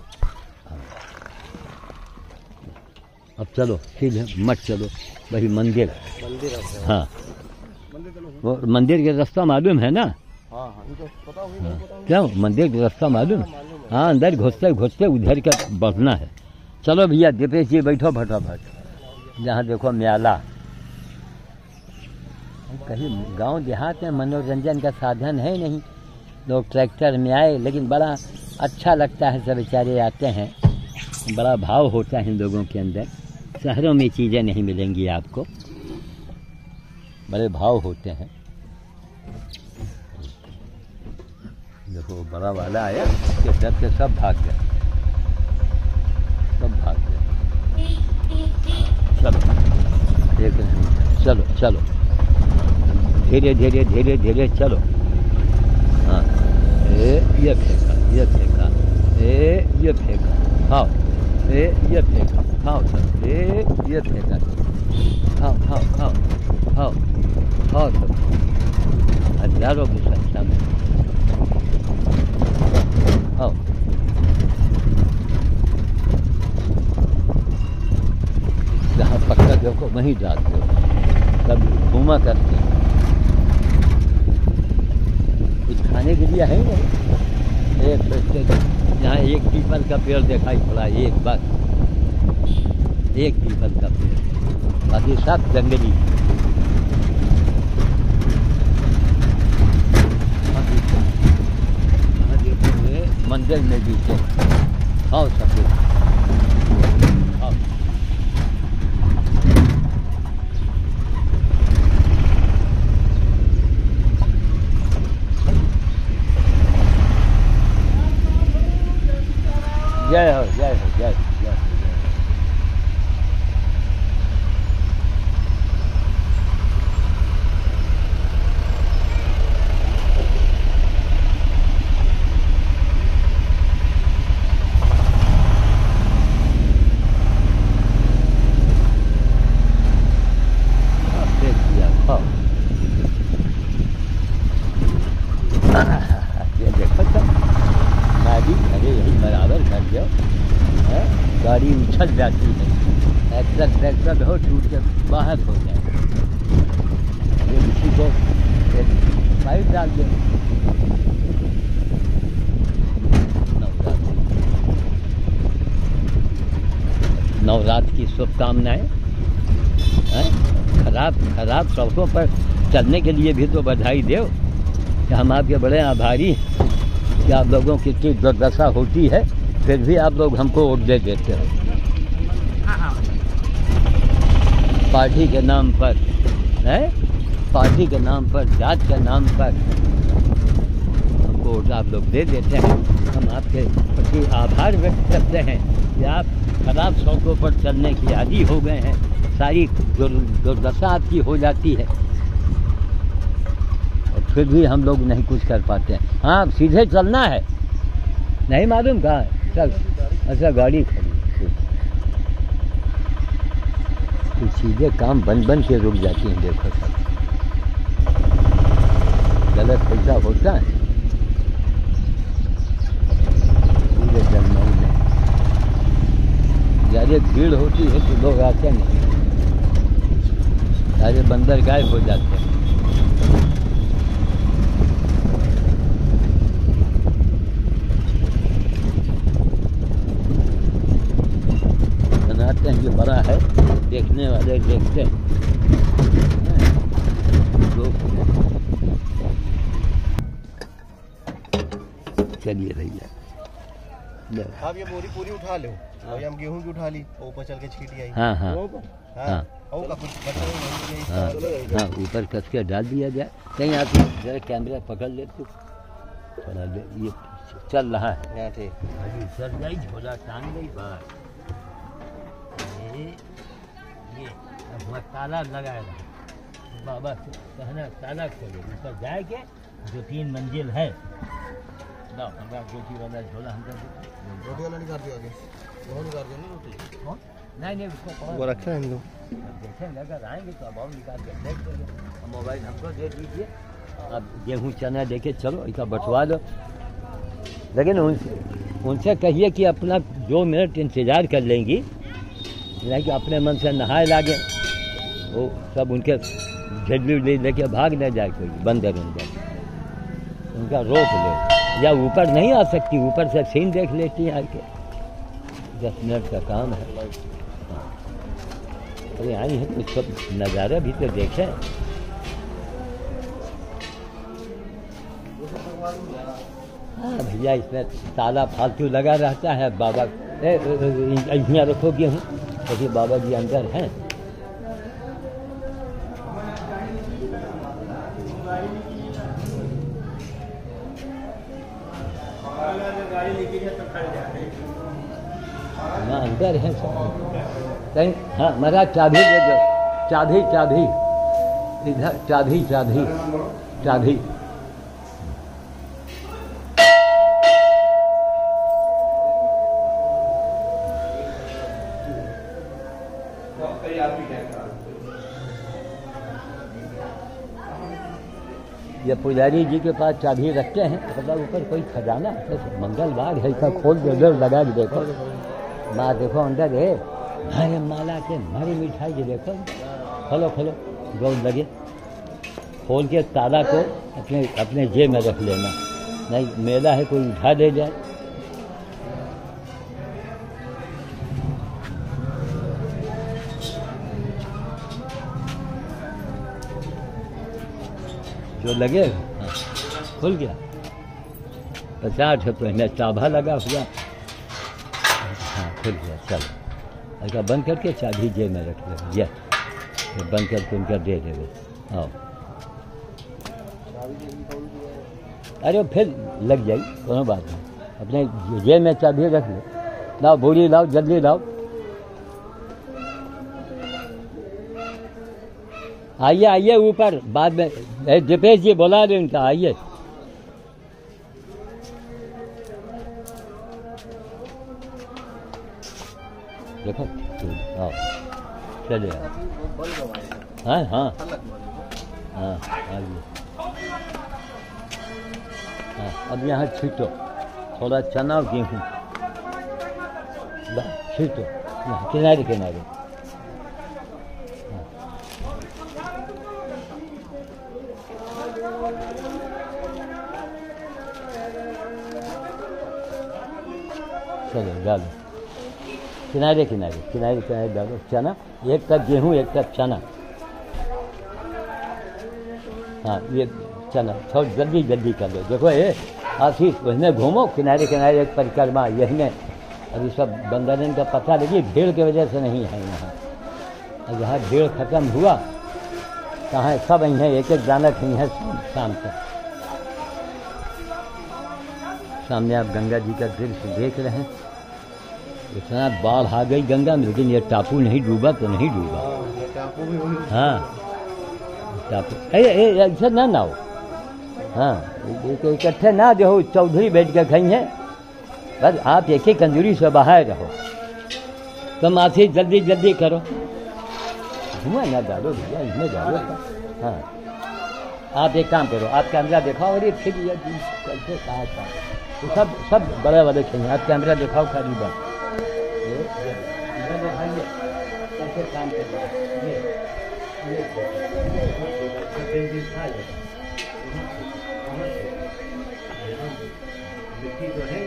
अब चलो सीधे मत चलो वही मंदिर मंदिर। हाँ वो मंदिर के रास्ता मालूम है ना। हाँ हाँ तो पता होगा क्यों मंदिर का रास्ता मालूम। हाँ अंदर घुसते घुसते उधर का बढ़ना है। चलो भैया दीपेश जी बैठो फटाफट। जहाँ देखो म्याला कहीं गांव देहात में मनोरंजन का साधन है नहीं। लोग ट्रैक्टर में आए लेकिन बड़ा अच्छा लगता है सब बेचारे आते हैं। बड़ा भाव होता है इन लोगों के अंदर। शहरों में चीज़ें नहीं मिलेंगी आपको बड़े भाव होते हैं। देखो बड़ा वाला आया उसके डर से सब भाग गए सब भाग गए। चलो देख रहे हैं चलो चलो धीरे धीरे धीरे धीरे चलो। हाँ ए ये फेंका ये फेंका ए ये फेंका खाओ ए ये फेंका खाओ सब ए ये फेंका खाओ खाओ खाओ खाओ खाओ सब हजारों की संख्या में खाओ। जहाँ पक्का देखो वहीं जाते हो कभी घूमा करते कुछ खाने के लिए है नहीं। एक यहाँ एक पीपल का पेड़ दिखाई पड़ा एक बस एक पीपल का पेड़ बाकी सब जंगली। मंदिर में भी थे खाओ सब खाओ। जय हो जय हो जय हो जय हो। ये देखो सब नाली अरे यही बराबर कर दो गाड़ी उछल जाती है। एक्टर ट्रैक्टर हो टूट के बाहर हो जाए। ये किसी को पाइप डाल दो। नवरात्र की शुभकामनाएं। खराब खराब सड़कों पर चलने के लिए भी तो बधाई दो कि हम आपके बड़े आभारी हैं। कि आप लोगों की इतनी दुर्दशा होती है, फिर भी आप लोग हमको वोट दे देते हो पार्टी के नाम पर, है पार्टी के नाम पर, जात के नाम पर हमको वोट आप लोग दे देते हैं। हम आपके प्रति आभार व्यक्त करते हैं कि आप खराब सड़कों पर चलने की आदी हो गए हैं, सारी दुर्दशा आपकी हो जाती है और फिर भी हम लोग नहीं कुछ कर पाते हैं। हाँ, सीधे चलना है, नहीं मालूम कहाँ है, चल अच्छा गाड़ी खड़ी तो सीधे काम बन बन के रुक जाती हैं। देखो सब गलत पैसा होता है पूरे जलमऊ में, ज़्यादा भीड़ होती है तो लोग आते नहीं, सारे बंदर गायब हो जाते हैं। बनाते हैं कि बड़ा है, देखने वाले देखते हैं। चलिए भैया, आप ये बोरी पूरी उठा लो, अभी हम गेहूं की उठा ली, ऊपर चल के छीटी आई। हाँ हाँ हाँ, और का कुछ बचा नहीं है। हाँ हाँ, ऊपर कस के डाल दिया जाए। कहीं आप जरा कैमरा पकड़ ले तो थोड़ा दे, ये चल रहा है यहाँ ठीक अभी सर गई, झोला टांग गई बाहर। ये ये अब वहाँ ताला लगाएगा, बाबा से कहना ताला खोलो, ऊपर जाए के जो तीन मंजिल है। लाओ हमारा रोटी वाला झोला हम कर देते, रोटी वाला निकाल दिया आगे, वो निकाल दिया ना रोटी। कौन? नहीं नहीं उसको वो रखा है हम लोग, देखेंगे अगर आएंगे तो अब और निकाल के देख देंगे। मोबाइल हमको दे दीजिए, अब गेहूँ चना देके चलो, इसका बंटवा दो। लेकिन उनसे उनसे कहिए कि अपना दो मिनट इंतज़ार कर लेंगी, नहीं कि अपने मन से नहाए लागे, वो सब उनके झल्ली उल्ली लेके भाग न जाए कोई बंदर उनका, उनका रोक ले। या ऊपर नहीं आ सकती, ऊपर से सीन देख लेती हैं आके, दस मिनट का काम है। अरे आई है तो सब नज़ारा भी तो देखें। हाँ भैया, इसमें ताला फालतू लगा रहता है। बाबा यहाँ रखोगे हूँ क्योंकि बाबा जी अंदर हैं। हाँ अंदर है सब कहीं। हाँ महाराज चाबी दे दो, चाबी चाबी इधर, चाबी चाबी चाबी। ये पुजारी जी के पास चाबी रखते हैं, मतलब ऊपर कोई खजाना है, मंगलवार है, इसका खोल दे, उधर लगा के देखो माँ, देखो अंदर है हरे माला के हरी मिठाई जी, देखो खोलो खोलो जो लगे, खोल के ताला को अपने अपने जेब में रख लेना, नहीं मेला है कोई उठा दे जाए। जो लगे हाँ, खुल गया। पचास रुपये में चाभा लगा हुआ, हाँ खुल गया। चलो ऐसा बंद करके चाबी जेब में रख ले, ये बंद करके उनका दे देवे। आओ, अरे फिर लग जाएगी, कोनो बात नहीं, अपने जेब में चाबी रख ले। लाओ बोरी लाओ, जल्दी लाओ। आइए आइए ऊपर, बाद में दीपेश जी बुला रहे उनका, आइए। देखो आओ, चलिए। हाँ हाँ हाँ आइए। हाँ अब यहाँ छीटो थोड़ा चना और गेहूँ, बस छीटो यहाँ किनारे किनारे। चलो डालो किनारे किनारे किनारे किनारे डालो चना, एक कप गेहूँ एक कप चना। हाँ ये चना थोड़ा जल्दी जल्दी कर लो, देखो ये आशीष उसमें घूमो किनारे किनारे एक परिक्रमा यही में। अभी सब बंदरन का पता लगी भीड़ की वजह से नहीं है यहाँ। और यहाँ भीड़ खत्म हुआ कहाँ सब यहीं है, एक एक दाना कहीं है शाम तक। सामने आप गंगा जी का दृश्य देख रहे हैं। इतना बाढ़ आ गई गंगा में, लेकिन ये टापू नहीं डूबा तो नहीं डूबा। हाँ टापू ऐसा ना ना हो। हाँ इकट्ठे ना जो चौधरी बैठ के खाई हैं, बस आप एक ही कंजूरी से बाहर रहो। तुम आती जल्दी जल्दी करो, धुआं ना डालो भैया, इसमें डालो। हाँ आप एक काम करो, आप कैमरा दिखाओ। और ये फिर ये कैसे कहा था तो सब सब बड़े बड़े खेल, आप कैमरा दिखाओ खाली बस दिखाइए कैसे काम कर रहा है। ये मिट्टी तो है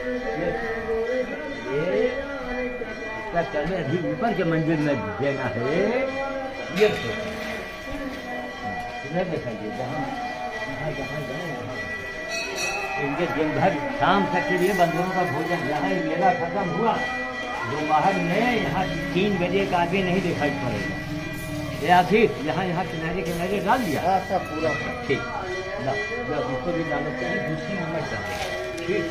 ये क्या करने अभी ऊपर के मंदिर में देना है। ये इधर दिखाइए जहाँ जहाँ जहाँ जाए इनके दिन भर शाम तक के लिए बंधुओं का भोजन। यहाँ मेला खत्म हुआ दोपहर में यहाँ तीन बजे का आगे नहीं दिखाई पड़ेगा। ये आशीष यहाँ यहाँ किनारे किनारे डाल दिया सब पूरा ठीक ना, जब उसको भी डालो चाहिए दूसरी नंबर डालो ठीक।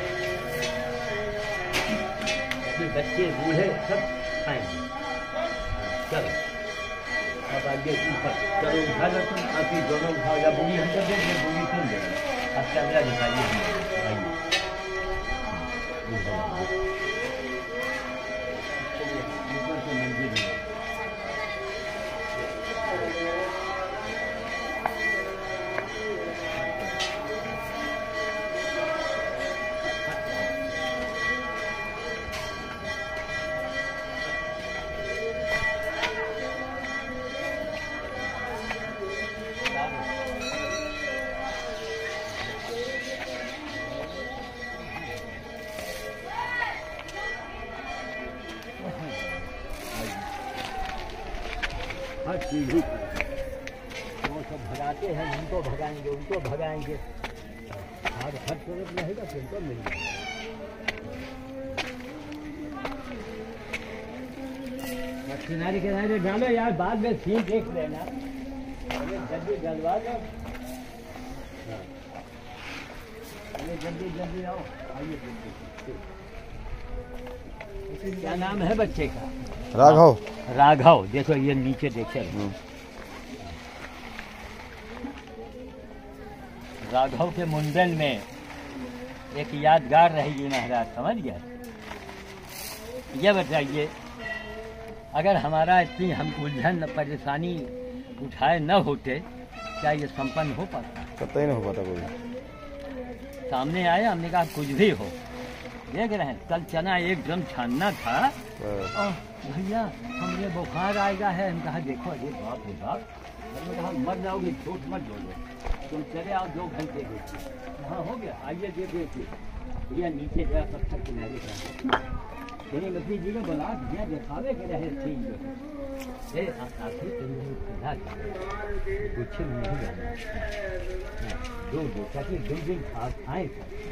बच्चे बूढ़े सब खाएंगे। चलो अब आगे ऊपर चलो उठा लो तुम, आपकी दोनों उठाओ या बूढ़ी हम कर देंगे, बूढ़ी सुन देंगे। अब कैमरा दिखाइए ऊपर के मंदिर में। हर चीज ही वो सब भगाते हैं, उनको भगाएंगे उनको भगाएंगे, हर हर तरफ रहेगा तो उनको मिल जाएगा। किनारे किनारे डालो यार, बाद में सीन देख लेना, जल्दी डलवा दो। जल्दी जल्दी आओ, आइए जल्दी। क्या नाम है बच्चे का? राघव। राघव। देखो ये नीचे देखे राघव के मुंडन में एक यादगार रहेगी महाराज, समझ गया। ये बताइए अगर हमारा इतनी हम उलझन परेशानी उठाए न होते क्या ये संपन्न हो पाता? कतई नहीं हो पाता कोई। सामने आया, हमने कहा कुछ भी हो। देख रहे हैं कल चना एक ड्रम छानना था, भैया हमने बुखार आएगा है। हम कहा देखो अरे बाप रे बाप, हमने कहा मर जाओगे, झूठ मत बोलो, तुम चले आओ दो घंटे देखिए। हाँ हो गया, आइए ये देखिए भैया नीचे गया पत्थर किनारे का तेरे लक्ष्मी जी को बुला दिया, दिखावे के रहे थे कुछ नहीं जाना दो दो ताकि दिन दिन खा खाए।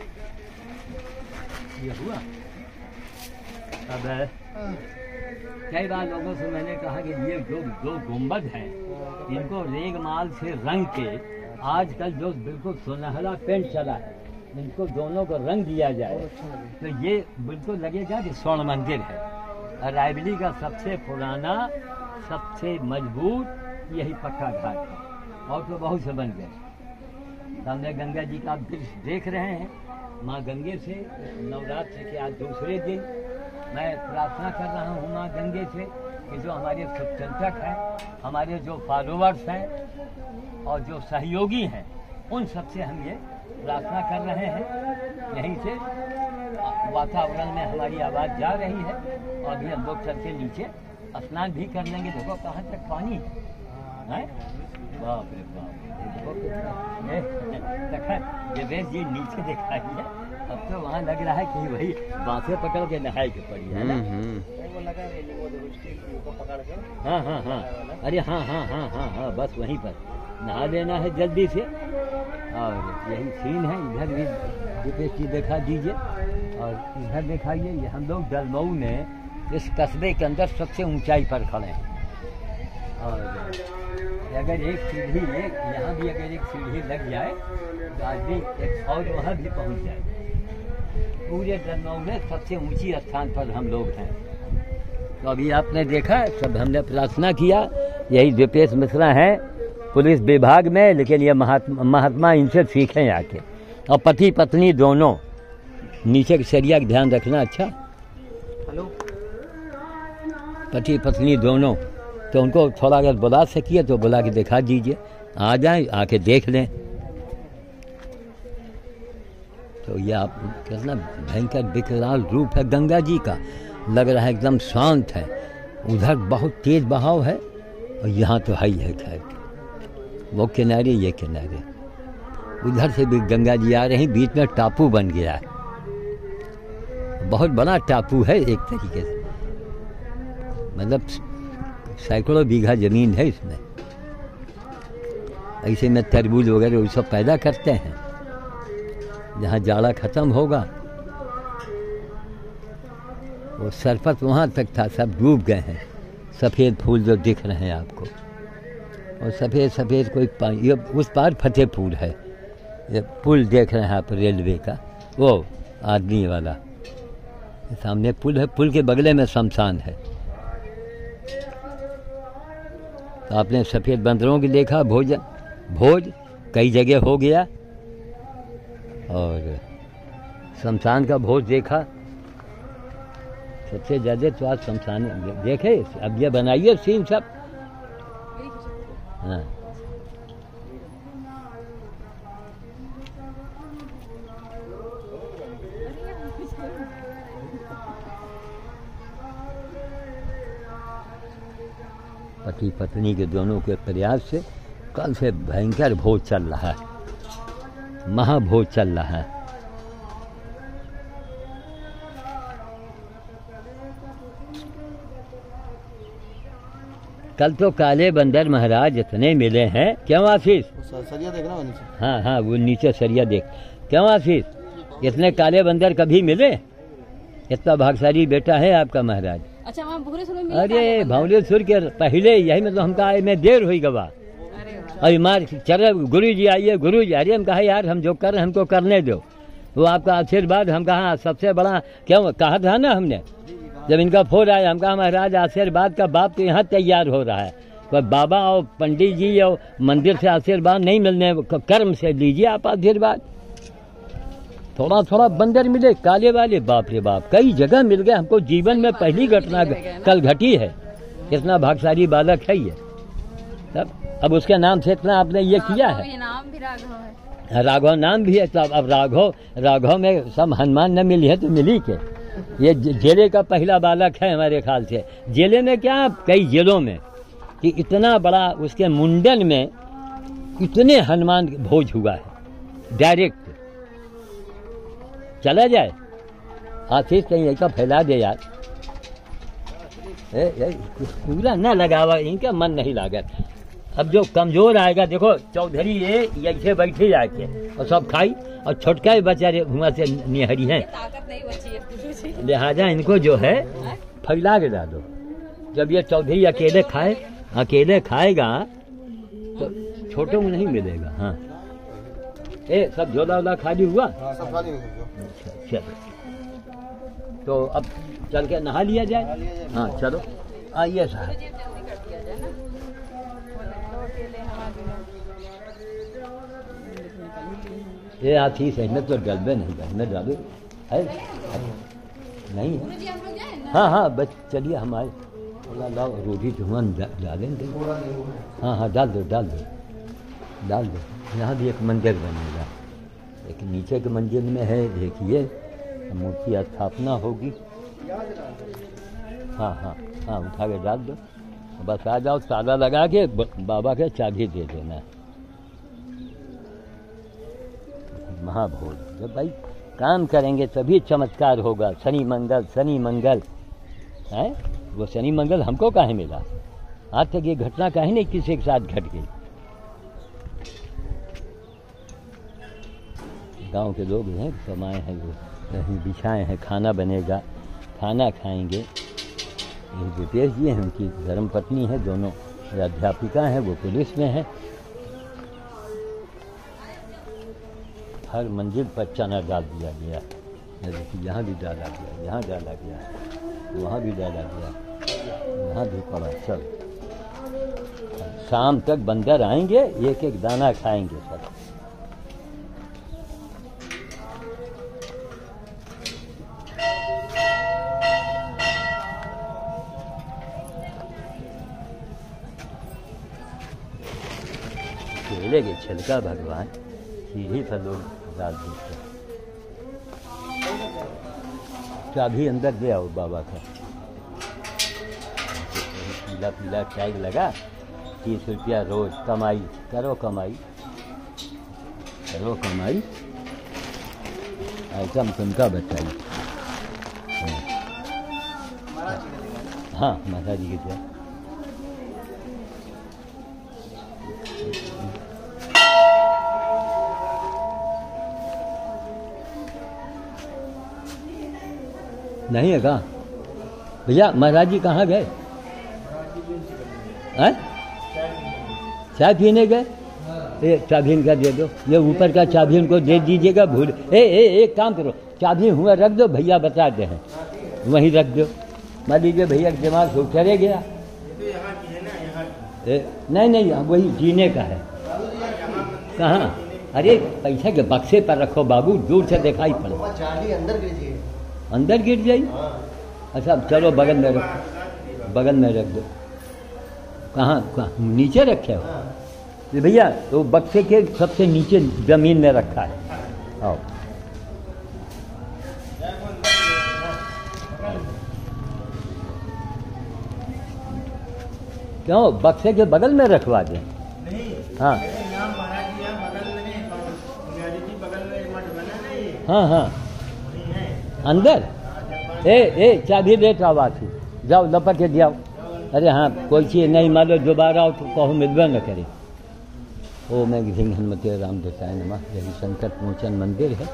ये हुआ। अब कई बार लोगों से मैंने कहा कि ये जो दो गुंबद हैं इनको रेगमाल से रंग के आजकल जो बिल्कुल सुनहरा पेंट चला है, इनको दोनों को रंग दिया जाए तो ये बिल्कुल लगेगा कि स्वर्ण मंदिर है। रायबली का सबसे पुराना सबसे मजबूत यही पक्का घाट है, और तो बहुत से बन गए। सामने गंगा जी का दृश्य देख रहे हैं। माँ गंगे से नवरात्र के आज दूसरे दिन मैं प्रार्थना कर रहा हूँ माँ गंगे से कि जो हमारे शुभचिंतक हैं, हमारे जो फॉलोअर्स हैं और जो सहयोगी हैं, उन सबसे हम ये प्रार्थना कर रहे हैं। यहीं से वातावरण में हमारी आवाज़ जा रही है और अभी हम लोग चल के नीचे स्नान भी कर लेंगे। देखो कहाँ तक पानी है, बाप रे बाप। ये बेस जी नीचे दिखाई है, अब तो वहाँ लग रहा है कि वही बांसे पकड़ के नहाए के पड़ी है ना। हाँ हाँ हाँ, अरे हाँ हाँ हाँ हाँ हाँ, बस वहीं पर नहा लेना है जल्दी से। और यही सीन है, इधर भी दीपेश जी दिखा दीजिए और इधर दिखाइए। ये हम लोग दलमऊ में इस कस्बे के अंदर सबसे ऊंचाई पर खड़े हैं। और अगर एक सीढ़ी एक यहाँ भी अगर एक सीढ़ी लग जाए तो आदमी एक और वहाँ भी पहुँच जाए। पूरे दलमऊ में सबसे ऊंची स्थान पर हम लोग हैं। तो अभी आपने देखा, सब हमने प्रार्थना किया। यही दीपेश मिश्रा हैं पुलिस विभाग में, लेकिन ये महात्मा महात्मा इनसे सीखें आके। और पति पत्नी दोनों, नीचे के सरिया का ध्यान रखना। अच्छा, हेलो, पति पत्नी दोनों, तो उनको थोड़ा अगर बुला सकिए तो बुला के दिखा दीजिए। आ जाएं, आके देख लें। तो ये आप कितना भयंकर विकराल रूप है गंगा जी का, लग रहा है एकदम शांत है। उधर बहुत तेज बहाव है और यहाँ तो है ही है। खैर, वो किनारे ये किनारे, उधर से भी गंगा जी आ रही, बीच में टापू बन गया है। बहुत बड़ा टापू है एक तरीके से, मतलब सैकड़ों बीघा जमीन है इसमें। ऐसे में तरबूज वगैरह वो सब पैदा करते हैं। जहाँ जाड़ा खत्म होगा, वो सरपत वहाँ तक था, सब डूब गए हैं। सफ़ेद फूल जो दिख रहे हैं आपको, और सफ़ेद सफ़ेद कोई ये उस पार फतेहपुर है। ये पुल देख रहे हैं आप रेलवे का, वो आदमी वाला सामने पुल है, पुल के बगले में शमशान है। तो आपने सफ़ेद बंदरों की देखा, भोज भोज कई जगह हो गया, और शमशान का भोज देखा। सबसे ज़्यादा तो आज शमशान देखे। अब ये बनाइए सीन सब। हाँ, पति पत्नी के दोनों के प्रयास से कल से भयंकर भोज चल रहा है, महाभोज चल रहा है। कल तो काले बंदर महाराज इतने मिले हैं। क्यों आशीष? सरिया देखना वो नीचे। हाँ हाँ, वो नीचे सरिया देख। क्यों आशीष, इतने काले बंदर कभी मिले? इतना भागशाली बेटा है आपका महाराज। अच्छा, वहाँ भूरेश्वर में मिले? अरे भौलेश्वर के पहले यही मतलब हमका आए में देर हुई गवा। अरे मार चल गुरु जी आइए, गुरु जी। अरे हम कहा यार हम जो कर रहे हैं हमको करने दो, वो आपका आशीर्वाद। हम कहा सबसे बड़ा क्यों कहा था ना हमने, जब इनका फोन आया हम कहा महाराज आशीर्वाद का बाप तो यहाँ तैयार हो रहा है। तो बाबा और पंडित जी और मंदिर से आशीर्वाद नहीं मिलने, कर्म से लीजिए आप आशीर्वाद। थोड़ा थोड़ा बंदर मिले काले वाले, बाप रे बाप, कई जगह मिल गए हमको। जीवन में पहली घटना कल घटी है। इतना भागशाली बालक है ये। तब अब उसके नाम से इतना आपने ये किया है। ये नाम भी राघव है। राघव नाम भी है। तब अब राघव राघव में सब हनुमान न मिली है तो मिली के। ये जिले का पहला बालक है हमारे ख्याल से। जिले में क्या, कई जिलों में, कि इतना बड़ा उसके मुंडन में इतने हनुमान भोज हुआ है। डायरेक्ट चला जाए आशीष, कहीं ऐसा फैला दे यार। ए, ए, पूरा न लगावा, इनका मन नहीं लागत। अब जो कमजोर आएगा, देखो चौधरी ये ऐसे बैठे जाके और सब खाई, और छोटका बेचारे हुआ से निहरी हैं, ताकत नहीं बची है। लिहाजा इनको जो है फैला के डालो। जब ये चौधरी अकेले खाए अकेले खाएगा तो छोटों को नहीं मिलेगा। हाँ, ए सब झोला वोला खाली हुआ। सब खाली हो गया। चलो, तो अब चल के नहा लिया जाए। हाँ चलो आइए साहब। ये आशीष है, इसमें तो डलबे नहीं, इसमें डालो है नहीं है। हाँ हाँ बस चलिए हम आए। थोड़ा लाओ रोटी धुआं डालें। हाँ हाँ डाल दो डाल दो डाल दो। यहाँ भी एक मंदिर बनेगा, एक नीचे के मंदिर में है, देखिए मूर्ति स्थापना होगी। हाँ हाँ हाँ उठा के डाल दो, बस आ जाओ, ताला लगा के बाबा के चाबी दे देना। महाभोज जब भाई काम करेंगे तभी चमत्कार होगा। शनि मंगल शनि मंगल है, वो शनि मंगल हमको काहे मिला? आज तक ये घटना काहे नहीं किसी के साथ घट गई? गांव के लोग हैं, कमाए हैं, वो कहीं बिछाए हैं, खाना बनेगा, खाना खाएंगे। ये रुपेश जी हैं, उनकी धर्मपत्नी है, दोनों अध्यापिका हैं, वो पुलिस में हैं। हर मंजिल पर चना डाल दिया गया, देखिए यहाँ भी डाला गया, यहाँ डाला गया, वहाँ भी डाला गया, यहाँ भी पड़ा। सब शाम तक बंदर आएंगे, एक एक दाना खाएंगे सब। केले के छिलका भगवान सीढ़ी पर लोग डाल देते। चाबी अंदर दे आओ बाबा का। पीला पीला टैग लगा, तीस रुपया रोज कमाई, करो कमाई, करो कमाई, ऐसा तुमका बताइए। हाँ माता जी के जय। नहीं है कहाँ भैया? महाराज जी कहाँ गए? चाय पीने गए? ए चाबी इनका दे दो, ये ऊपर का चाबी इनको दे दीजिएगा। भूल ए ए एक काम करो, चाबी हुआ रख दो, भैया बताते हैं, वहीं रख दो। मान लीजिए भैया दिमाग से चले गया। ए, नहीं नहीं वही जीने का है। कहाँ? अरे पैसे के बक्से पर रखो बाबू, दूर से दिखाई पड़े। अंदर गिर जाई? अच्छा चलो बगल में रखो, बगल में रख दो। कहाँ कहाँ? नीचे रखे हो भैया? तो बक्से के सबसे नीचे जमीन में रखा है। आओ क्यों बक्से के बगल में रखवा दें? हाँ हाँ हाँ अंदर। ए ए चाबी लेट आओ, आती जाओ लपट के दियाओ। अरे हाँ कोई चीज़ नहीं मानो, दोबारा आओ तो कहो मिलबे न करे। ओ मैं सिंह हनुमते राम देसाई नमः। यही संकट मोचन मंदिर है,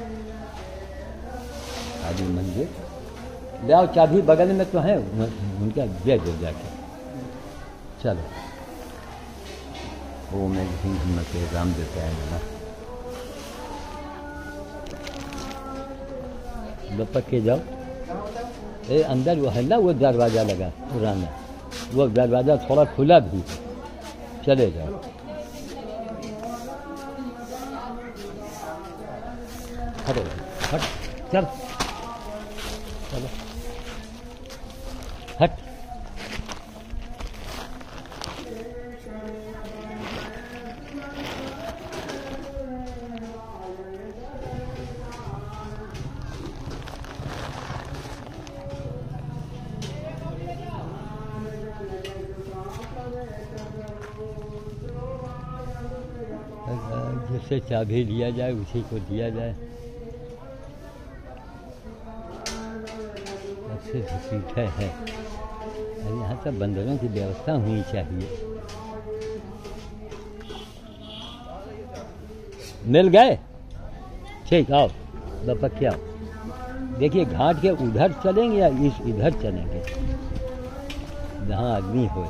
आदि मंदिर। ले आओ चाबी, बगल में तो है उनका, दे दो जाके। चलो ओ मैं सिंह हनुमते राम देसाई नमः। लपट के जाओ। ए अंदर वो है ना, वो दरवाज़ा लगा पुराना, वो दरवाज़ा थोड़ा खुला भी है, चले जाओ। हटो हट, चल चलो हट। जिससे चाबी लिया जाए उसी को दिया जाए। सबसे घसीटा है, और यहाँ सब बंदरों की व्यवस्था होनी चाहिए। मिल गए? ठीक, आओ लपक के आओ। देखिए घाट के उधर चलेंगे या इस इधर चलेंगे, जहाँ आदमी हो।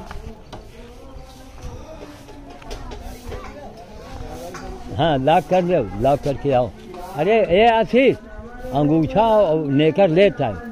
हाँ लॉक कर लो, लॉक करके आओ। अरे ए आशीष अंगूठा और लेकर लेता है।